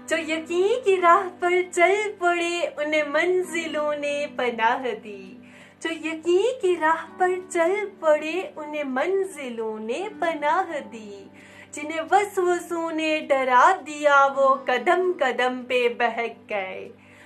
जो यकीन की राह पर चल पड़े उन्हें मंजिलों ने पनाह दी। जो यकीन की राह पर चल पड़े उन्हें मंजिलों ने पनाह दी। जिन्हें वसवसों ने डरा दिया वो कदम कदम पे बहक गए।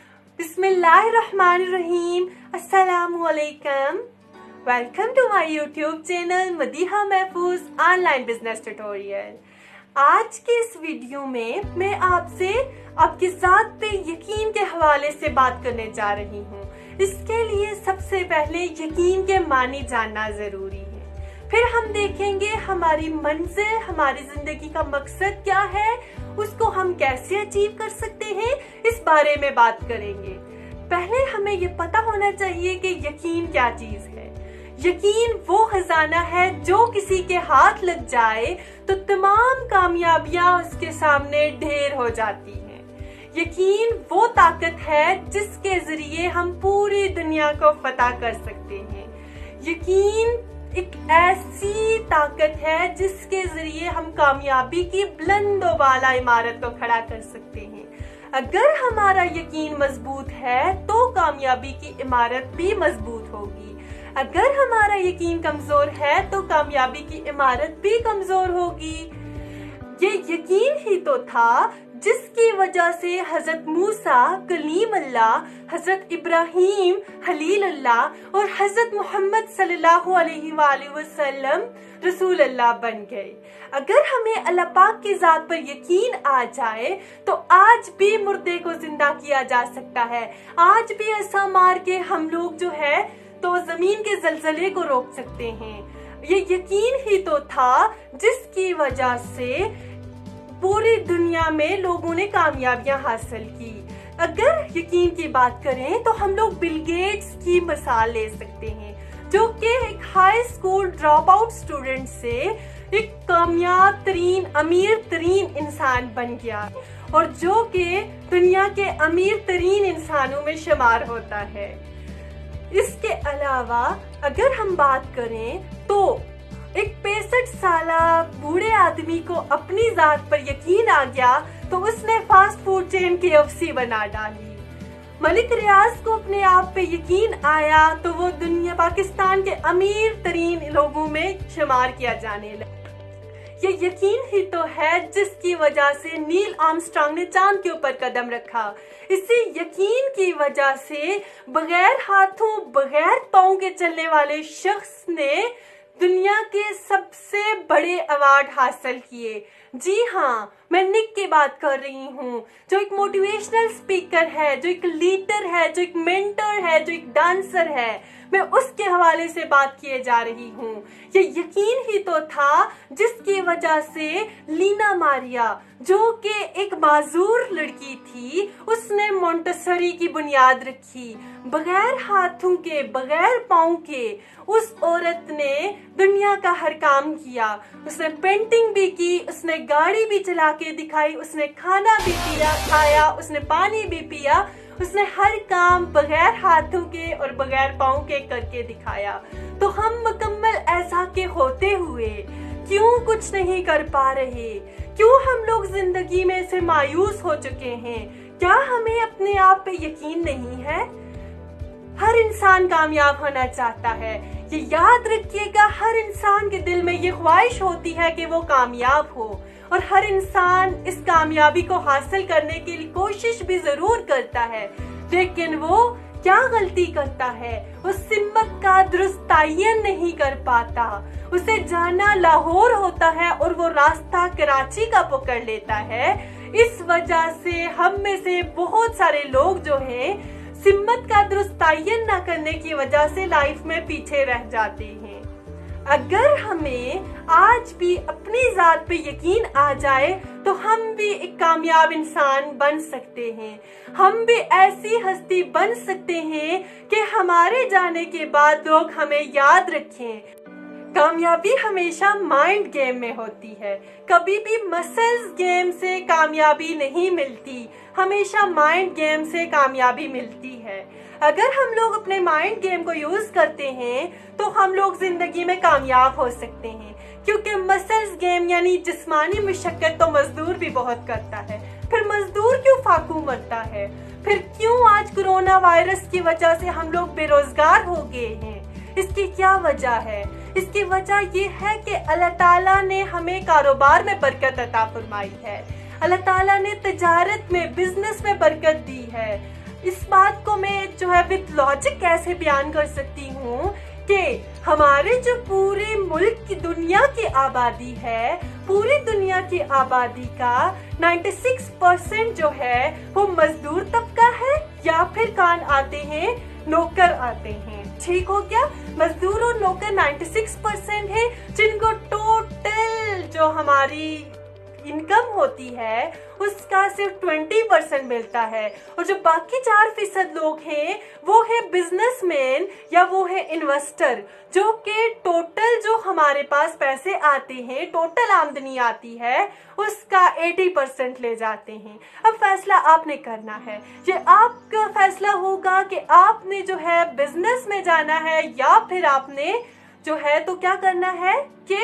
बिस्मिल्लाहिर्रहमानिर्रहीम, अस्सलामुअलैकुम। Welcome to my YouTube channel Madiha Mahfuz online business tutorial. आज के इस वीडियो में मैं आपसे आपकी ज़ात पे यकीन के हवाले से बात करने जा रही हूँ। इसके लिए सबसे पहले यकीन के मानी जानना जरूरी है। फिर हम देखेंगे हमारी मंजिल, हमारी जिंदगी का मकसद क्या है, उसको हम कैसे अचीव कर सकते हैं, इस बारे में बात करेंगे। पहले हमें ये पता होना चाहिए कि यकीन क्या चीज है। यकीन वो खजाना है जो किसी के हाथ लग जाए तो तमाम कामयाबियां उसके सामने ढेर हो जाती हैं। यकीन वो ताकत है जिसके जरिए हम पूरी दुनिया को फतह कर सकते हैं। यकीन एक ऐसी ताकत है जिसके जरिए हम कामयाबी की बुलंदो बाला इमारत को खड़ा कर सकते हैं। अगर हमारा यकीन मजबूत है तो कामयाबी की इमारत भी मजबूत होगी। अगर हमारा यकीन कमजोर है तो कामयाबी की इमारत भी कमजोर होगी। ये यकीन ही तो था जिसकी वजह से हजरत मूसा कलीम अल्लाह, हजरत इब्राहीम खलील अल्लाह और हजरत मोहम्मद सल्लल्लाहु अलैहि वसल्लम रसूल अल्लाह बन गए। अगर हमें अल्लाह पाक की जात पर यकीन आ जाए तो आज भी मुर्दे को जिंदा किया जा सकता है। आज भी ऐसा मार के हम लोग जो है तो जमीन के जलजले को रोक सकते हैं। ये यकीन ही तो था जिसकी वजह से पूरी दुनिया में लोगों ने कामयाबियां हासिल की। अगर यकीन की बात करें तो हम लोग बिल गेट्स की मिसाल ले सकते हैं, जो कि एक high school drop out student से एक कामयाब तरीन, अमीर तरीन इंसान बन गया और जो कि दुनिया के अमीर तरीन इंसानों में शुमार होता है। इसके अलावा अगर हम बात करें तो एक 65 साला बूढ़े आदमी को अपनी जात पर यकीन आ गया तो उसने फास्ट फूड चेन KFC बना डाली। मलिक रियाज को अपने आप पे यकीन आया तो वो दुनिया पाकिस्तान के अमीर तरीन लोगों में शुमार किया जाने लगा। ये यकीन ही तो है जिसकी वजह से नील आर्मस्ट्रांग ने चांद के ऊपर कदम रखा। इसी यकीन की वजह से बगैर हाथों बगैर पांव के चलने वाले शख्स ने दुनिया के सबसे बड़े अवार्ड हासिल किए। जी हाँ, मैं निक की बात कर रही हूँ, जो एक मोटिवेशनल स्पीकर है, जो एक लीडर है, जो एक मेंटर है, जो एक डांसर है। मैं उसके हवाले से बात किए जा रही हूँ। ये यकीन ही तो था जिसकी वजह से लीना मारिया, जो कि एक माजूर लड़की थी, उसने मोंटेसरी की बुनियाद रखी। बगैर हाथों के बगैर पाँव के उस औरत ने दुनिया का हर काम किया। उसने पेंटिंग भी की, उसने गाड़ी भी चला के दिखाई, उसने खाना भी खाया, उसने पानी भी पिया। उसने हर काम बगैर हाथों के और बगैर पाँव के करके दिखाया। तो हम मुकम्मल ऐसा के होते हुए क्यों कुछ नहीं कर पा रहे? क्यों हम लोग जिंदगी में से मायूस हो चुके हैं? क्या हमें अपने आप पे यकीन नहीं है? हर इंसान कामयाब होना चाहता है। ये याद रखिएगा, हर इंसान के दिल में ये ख्वाहिश होती है कि वो कामयाब हो और हर इंसान इस कामयाबी को हासिल करने की कोशिश भी जरूर करता है। लेकिन वो क्या गलती करता है? वो सिमत का दुरुस्त तयन नहीं कर पाता। उसे जाना लाहौर होता है और वो रास्ता कराची का पकड़ लेता है। इस वजह से हम में से बहुत सारे लोग जो हैं सिमत का दुरुस्त तयन न करने की वजह से लाइफ में पीछे रह जाते हैं। अगर हमें आज भी अपनी जात पे यकीन आ जाए तो हम भी एक कामयाब इंसान बन सकते हैं। हम भी ऐसी हस्ती बन सकते हैं कि हमारे जाने के बाद लोग हमें याद रखें। कामयाबी हमेशा माइंड गेम में होती है, कभी भी मसल्स गेम से कामयाबी नहीं मिलती, हमेशा माइंड गेम से कामयाबी मिलती है। अगर हम लोग अपने माइंड गेम को यूज करते हैं तो हम लोग जिंदगी में कामयाब हो सकते हैं, क्योंकि मसल्स गेम यानी जिस्मानी मशक्कत तो मजदूर भी बहुत करता है। फिर मजदूर क्यों डाकू मरता है? फिर क्यों आज कोरोना वायरस की वजह से हम लोग बेरोजगार हो गए हैं? इसकी क्या वजह है? इसकी वजह ये है कि अल्लाह ताला ने हमें कारोबार में बरकत अता फरमाई है। अल्लाह ताला ने तिजारत में, बिजनेस में बरकत दी है। इस बात को मैं जो है विद लॉजिक कैसे बयान कर सकती हूँ कि हमारे जो पूरे मुल्क की, दुनिया की आबादी है, पूरी दुनिया की आबादी का 96% जो है वो मजदूर तबका है या फिर कान आते हैं, नौकर आते हैं। ठीक हो गया? मजदूर और नौकर 96% है, जिनको टोटल जो हमारी इनकम होती है उसका सिर्फ 20% मिलता है। और जो बाकी 4% लोग हैं वो है बिजनेसमैन या वो है इन्वेस्टर, जो कि टोटल जो हमारे पास पैसे आते हैं, टोटल आमदनी आती है, उसका 80% ले जाते हैं। अब फैसला आपने करना है। ये आपका फैसला होगा कि आपने जो है बिजनेस में जाना है या फिर आपने जो है तो क्या करना है कि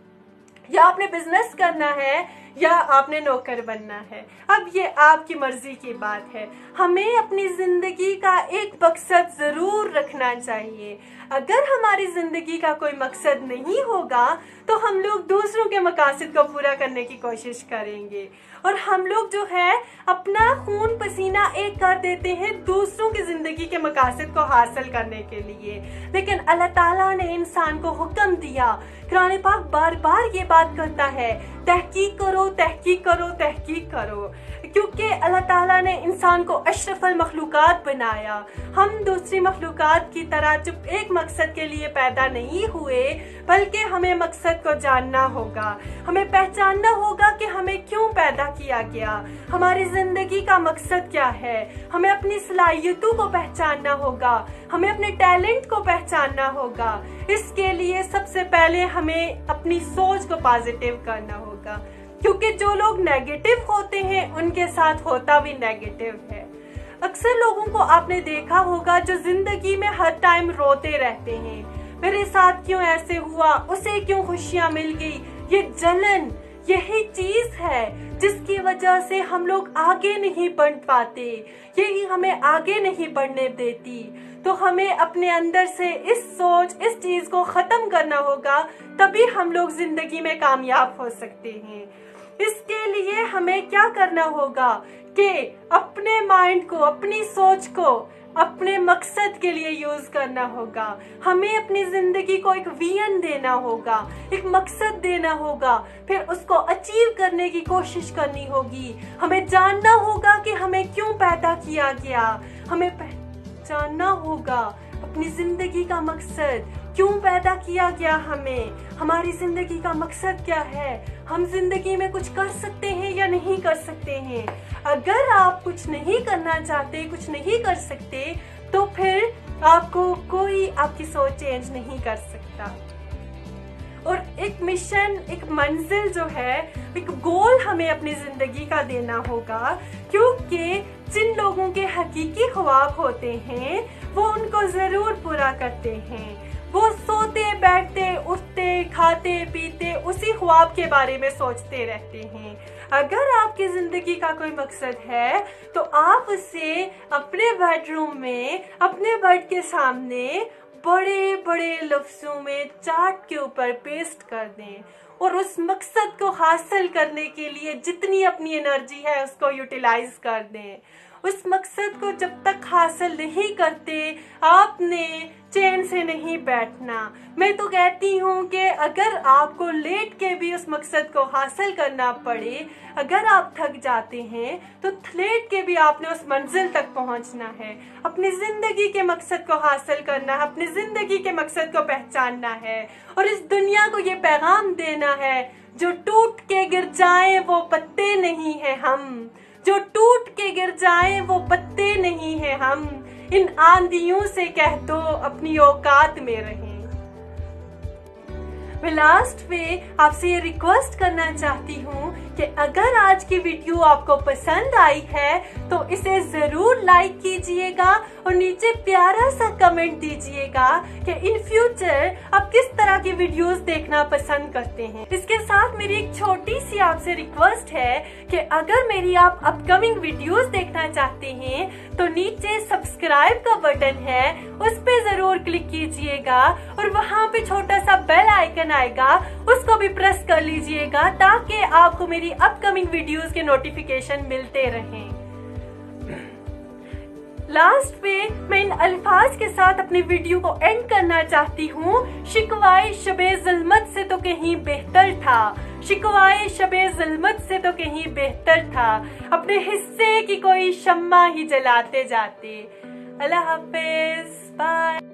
या आपने बिजनेस करना है या आपने नौकर बनना है। अब ये आपकी मर्जी की बात है। हमें अपनी जिंदगी का एक मकसद जरूर रखना चाहिए। अगर हमारी जिंदगी का कोई मकसद नहीं होगा तो हम लोग दूसरों के मकासद को पूरा करने की कोशिश करेंगे और हम लोग जो है अपना खून पसीना एक कर देते हैं दूसरों की जिंदगी के मकासद को हासिल करने के लिए। लेकिन अल्लाह ताला ने इंसान को हुक्म दिया, कुरान पाक बार बार ये बात करता है, तहकीक करो, तहकीक करो, तहकीक करो, क्योंकि अल्लाह ताला ने इंसान को अशरफुल मखलूकात बनाया। हम दूसरी मखलूकात की तरह चुप एक मकसद के लिए पैदा नहीं हुए, बल्कि हमें मकसद को जानना होगा। हमें पहचानना होगा कि हमें क्यों पैदा किया गया, हमारी जिंदगी का मकसद क्या है। हमें अपनी सलाहियतों को पहचानना होगा, हमें अपने टैलेंट को पहचानना होगा। इसके लिए सबसे पहले हमें अपनी सोच को पॉजिटिव करना होगा, क्योंकि जो लोग नेगेटिव होते हैं उनके साथ होता भी नेगेटिव है। अक्सर लोगों को आपने देखा होगा जो जिंदगी में हर टाइम रोते रहते हैं, मेरे साथ क्यों ऐसे हुआ, उसे क्यों खुशियां मिल गई। ये जलन यही चीज है जिसकी वजह से हम लोग आगे नहीं बढ़ पाते, यही हमें आगे नहीं बढ़ने देती। तो हमें अपने अंदर से इस सोच, इस चीज को खत्म करना होगा, तभी हम लोग जिंदगी में कामयाब हो सकते हैं। इसके लिए हमें क्या करना होगा कि अपने माइंड को, अपनी सोच को अपने मकसद के लिए यूज करना होगा। हमें अपनी जिंदगी को एक विजन देना होगा, एक मकसद देना होगा, फिर उसको अचीव करने की कोशिश करनी होगी। हमें जानना होगा कि हमें क्यों पैदा किया गया, हमें जानना होगा अपनी जिंदगी का मकसद, क्यों पैदा किया गया हमें, हमारी जिंदगी का मकसद क्या है, हम जिंदगी में कुछ कर सकते हैं या नहीं कर सकते हैं। अगर आप कुछ नहीं करना चाहते, कुछ नहीं कर सकते, तो फिर आपको कोई आपकी सोच चेंज नहीं कर सकता। और एक मिशन, एक मंजिल जो है, एक गोल हमें अपनी जिंदगी का देना होगा, क्योंकि जिन लोगों के हकीकी ख्वाब होते हैं वो उनको जरूर पूरा करते हैं। वो सोते, बैठते, उठते, खाते, पीते उसी ख्वाब के बारे में सोचते रहते हैं। अगर आपकी जिंदगी का कोई मकसद है तो आप उसे अपने बेडरूम में, अपने बेड के सामने बड़े बड़े लफ्जों में चार्ट के ऊपर पेस्ट कर दें और उस मकसद को हासिल करने के लिए जितनी अपनी एनर्जी है उसको यूटिलाइज कर दें। उस मकसद को जब तक हासिल नहीं करते आपने चैन से नहीं बैठना। मैं तो कहती हूँ कि अगर आपको लेट के भी उस मकसद को हासिल करना पड़े, अगर आप थक जाते हैं तो लेट के भी आपने उस मंजिल तक पहुँचना है। अपनी जिंदगी के मकसद को हासिल करना है, अपनी जिंदगी के मकसद को पहचानना है और इस दुनिया को ये पैगाम देना है, जो टूट के गिर जाए वो पत्ते नहीं है हम, जो टूट के गिर जाए वो पत्ते नहीं है हम, इन आंधियों से कह दो अपनी औकात में रहें। मैं लास्ट में आपसे ये रिक्वेस्ट करना चाहती हूँ कि अगर आज की वीडियो आपको पसंद आई है तो इसे जरूर लाइक कीजिएगा और नीचे प्यारा सा कमेंट दीजिएगा कि इन फ्यूचर आप किस तरह की वीडियोस देखना पसंद करते हैं। इसके साथ मेरी एक छोटी सी आपसे रिक्वेस्ट है कि अगर मेरी आप अपकमिंग वीडियोस देखना चाहते हैं तो नीचे सब्सक्राइब का बटन है, उस पे जरूर क्लिक कीजिएगा और वहाँ पे छोटा सा बेल आइकन आएगा, उसको भी प्रेस कर लीजिएगा ताकि आपको मेरी अपकमिंग वीडियोस के नोटिफिकेशन मिलते रहें। लास्ट पे मैं इन अल्फाज के साथ अपनी वीडियो को एंड करना चाहती हूँ, शिकवाए शबे ज़ुल्मत से तो कहीं बेहतर था, शिकवाए शबे ज़ुल्मत से तो कहीं बेहतर था, अपने हिस्से की कोई शम्मा ही जलाते जाते। अल्लाह हाफिज, बाय।